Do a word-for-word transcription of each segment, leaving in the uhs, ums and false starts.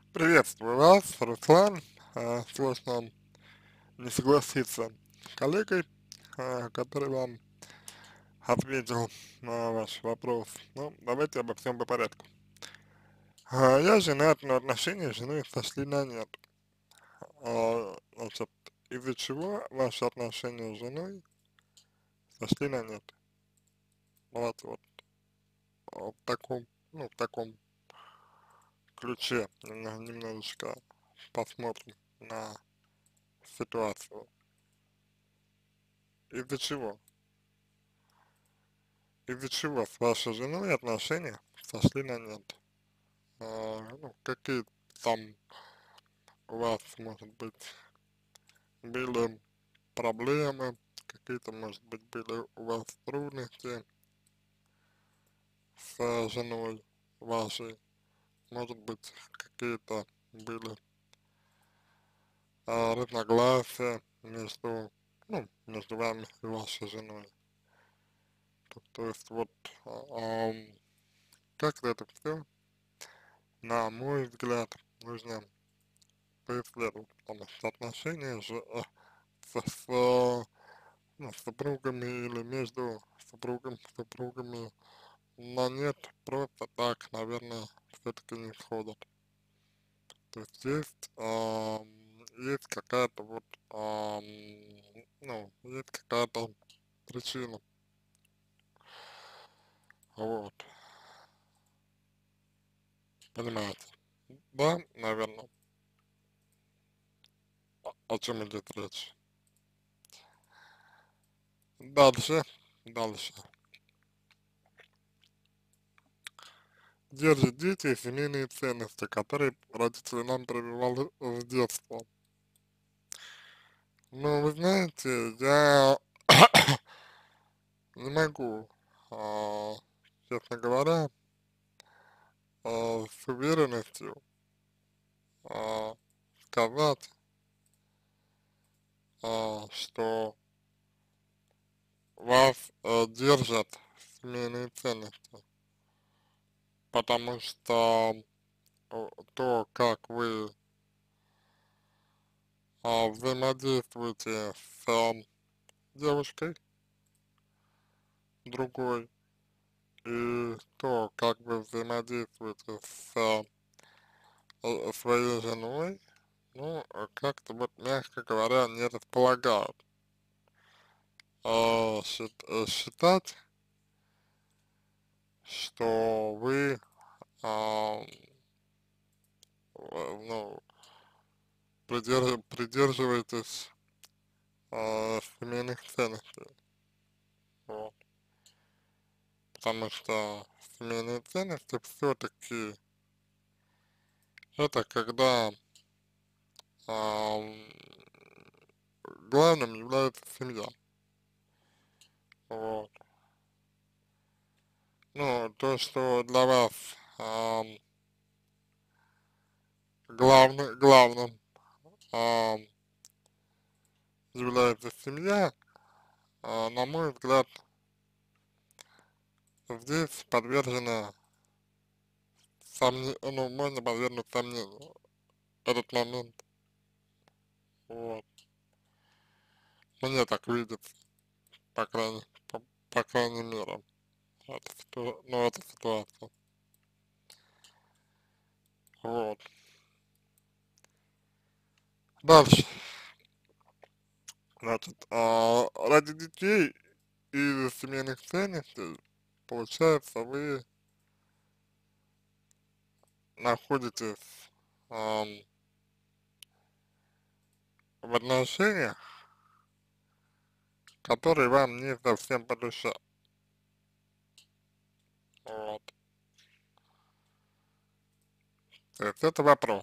Приветствую вас, Руслан. А, Сложно не согласиться с коллегой, а, который вам ответил на ваш вопрос. Ну, давайте обо всем по порядку. А, Я женат, но отношения с женой сошли на нет. А, Значит, из-за чего ваши отношения с женой сошли на нет? Давайте вот а, в таком, ну, в таком ключе немно- немножечко посмотрим на ситуацию. Из-за чего? Из-за чего с вашей женой отношения сошли на нет? А, ну, какие там у вас, может быть, были проблемы, какие-то, может быть, были у вас трудности с женой вашей, может быть, какие-то были а, разногласия между, ну, между вами и вашей женой. То, то есть вот а, ам, как это все, на мой взгляд, нужно поисследовать, потому что отношения же э, с, с, э, ну, с супругами или между супругом, супругами на нет просто так, наверное, все-таки не сходят. То есть есть, ам, есть какая-то вот, ам, ну, есть какая-то причина, вот, понимаете, да, наверное, о чем идет речь. Дальше, дальше. Держит дети и семейные ценности, которые родители нам прививали с детства. Ну, вы знаете, я не могу, а, честно говоря, а, с уверенностью а, сказать, а, что вас а, держат семейные ценности, потому что а, то, как вы а, взаимодействуете с а, девушкой другой, и то, как вы взаимодействуете с а, э, своей женой, ну, э, как-то вот, мягко говоря, не располагают а, счит- э, считать, что вы, а, э, ну, придерж- придерживаетесь а, семейных ценностей, вот, потому что семейные ценности все-таки это когда ам, главным является семья, вот. Ну, то, что для вас ам, главный, главным ам, является семья, а, на мой взгляд, здесь подвержено сомне... ну, можно подвергнуть сомнению этот момент, вот. Мне так видится, по крайней, по, по крайней мере, эта, ситу- ну, эта ситуация, вот. Дальше, значит, а, ради детей и семейных ценностей, получается, вы находитесь ам, в отношениях, которые вам не совсем по душе, вот. То есть это вопрос.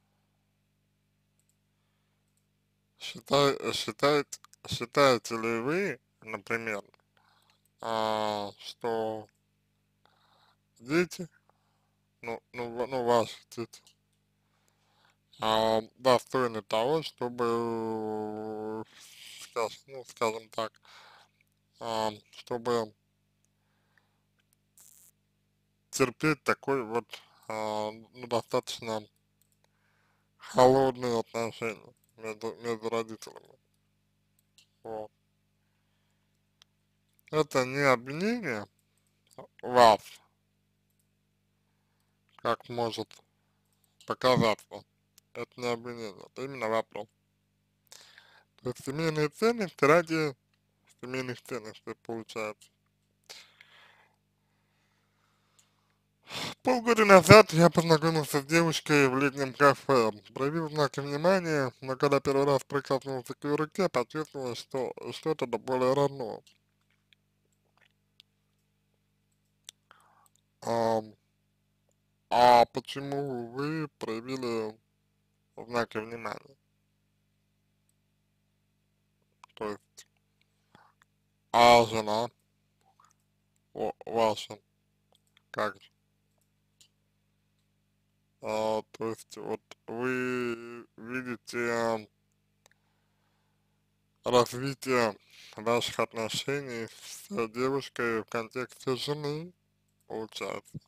Считай, считает, считаете ли вы, например, а, что дети, ну, ну, ва- ну ваши дети, а, достойны того, чтобы, скажем, ну, скажем так, а, чтобы терпеть такой вот, а, ну, достаточно холодные отношения между, между родителями. Вот. Это не обвинение вас, как может показаться. Это не обвинение, это именно вопрос. То есть семейные ценности ради семейных ценностей получается. Полгода назад я познакомился с девушкой в летнем кафе, проявил знаки внимания, но когда первый раз прикоснулся к ее руке, почувствовал, что что-то до более родного. А, а почему вы проявили знаки внимания? То есть, а жена о, ваша, как же? А, то есть, вот вы видите развитие ваших отношений с девушкой в контексте жены, получается.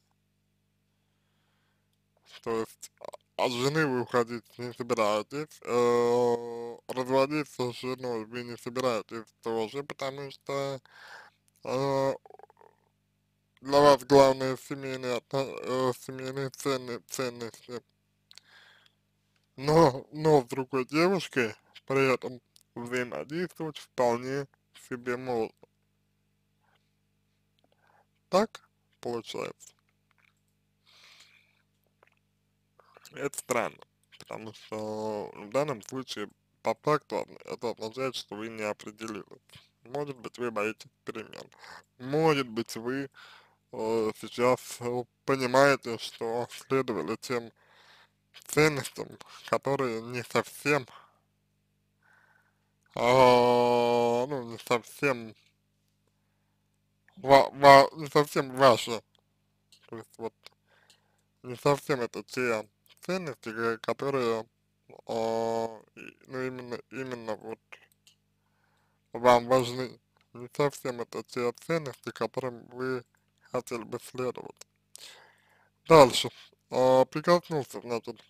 То есть от жены вы уходить не собираетесь, э, разводиться с женой вы не собираетесь тоже, потому что э, для вас главные семейные, отно- э, семейные ценны- ценности. Но, но с другой девушкой при этом взаимодействовать вполне себе можно. Так получается. Это странно, потому что в данном случае по факту это означает, что вы не определились. Может быть, вы боитесь перемен. Может быть, вы э, сейчас э, понимаете, что следовали тем ценностям, которые не совсем, а, ну, не совсем, ва, ва- не совсем ваши. То есть вот не совсем это те ценности, ко- которые, а, и- ну, именно, именно вот вам важны. Не совсем это те ценности, которым вы хотели бы следовать. Дальше. А, прикоснулся, значит,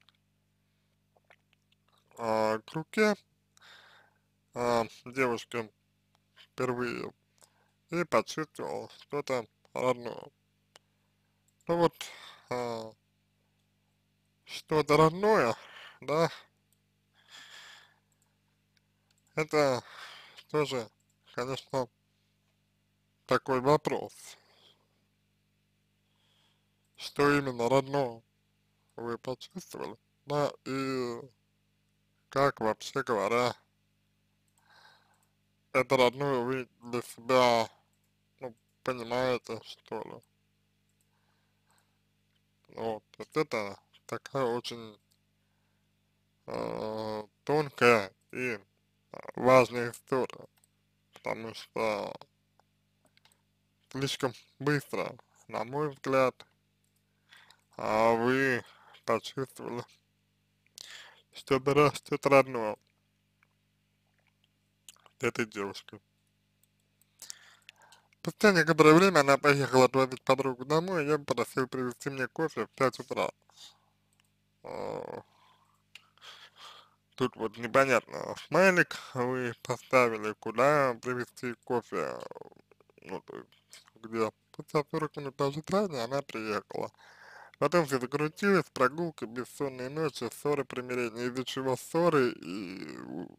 а, к руке а, девушки впервые и почувствовал что-то родное. Ну вот, а, что-то родное, да, это тоже, конечно, такой вопрос, что именно родное вы почувствовали, да, и как вообще говоря, это родное вы для себя, ну, понимаете, что ли. Вот, вот это такая очень э, тонкая и важная история, потому что слишком быстро, на мой взгляд, а вы почувствовали что-то ро- что-то родное этой девушкой. Спустя некоторое время она поехала отвозить подругу домой, и я попросил привезти мне кофе в пять утра. А, тут вот непонятно, смайлик вы поставили, куда привезти кофе, ну, то есть, где спустя сорок минут даже ранее она приехала. Потом все закрутилось, прогулка, бессонные ночи, ссоры, примирения, из-за чего ссоры и у,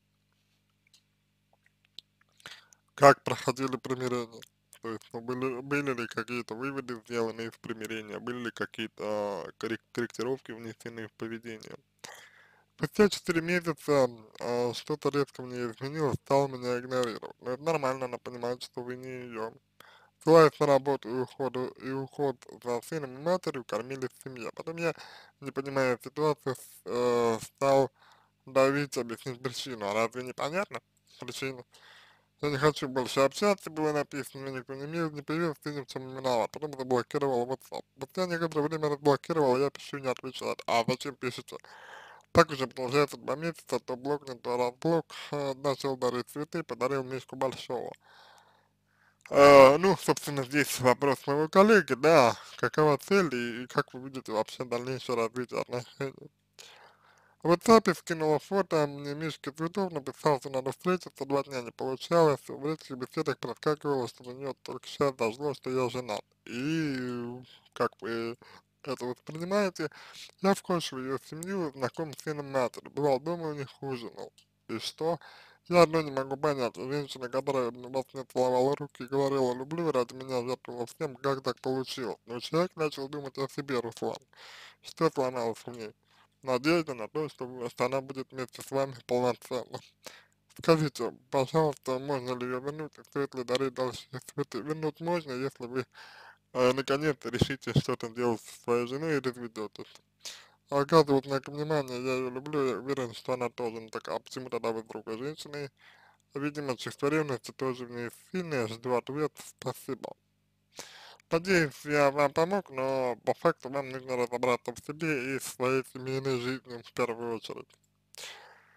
как проходили примирения. То есть, ну, были, были ли какие-то выводы сделаны из примирения, были ли какие-то коррек- корректировки внесены в поведение. Спустя четыре месяца а, что-то резко мне изменилось, стал меня игнорировать. Но это нормально, она понимает, что вы не ее. Ссылаясь на работу и уход, и уход за сыном и матерью, кормили в семье. Потом я, не понимая ситуацию, с- э, стал давить, объяснить причину. А разве непонятно причину? Я не хочу больше общаться, было написано, мне никто не, мил, не появился, ты ни в чем не виноват. Потом заблокировал WhatsApp. Спустя некоторое время разблокировал, я пишу, не отвечает. А зачем пишете? Так уже продолжается два месяца, то блок, не то разблок. Э, начал дарить цветы, подарил мишку большого. Э, ну, собственно, здесь вопрос моего коллеги, да, какова цель и, и как вы видите вообще дальнейшее развитие отношений. В WhatsApp скинула фото мне мишки цветов, написал, что надо встретиться, два дня не получалось, в редких беседах проскакивало, что до нее только сейчас дошло, что я женат. И как вы это воспринимаете? Я вхож в ее семью, знаком с сыном матери, бывал дома у них ужинал. И что? Я одно не могу понять, женщина, которая вас не целовала руки и говорила люблю, ради меня жертвовала всем, как так получилось? Но человек начал думать о себе, Руслан. Что сломалось в ней? Надежда на то, что, вы- что она будет вместе с вами полноценно. Скажите, пожалуйста, можно ли ее вернуть, и стоит ли дарить дальше цветы? Вернуть можно, если вы э, наконец-то решите что-то делать со своей женой и разведетесь. А оказывать на внимание, я ее люблю, я уверен, что она тоже не такая. А почему тогда вы с другой женщиной? Видимо, чувство ревности тоже в ней сильное, жду ответ, спасибо. Надеюсь, я вам помог, но по факту вам нужно разобраться в себе и в своей семейной жизни в первую очередь.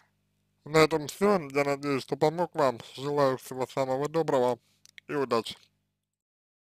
На этом все. Я надеюсь, что помог вам. Желаю всего самого доброго и удачи.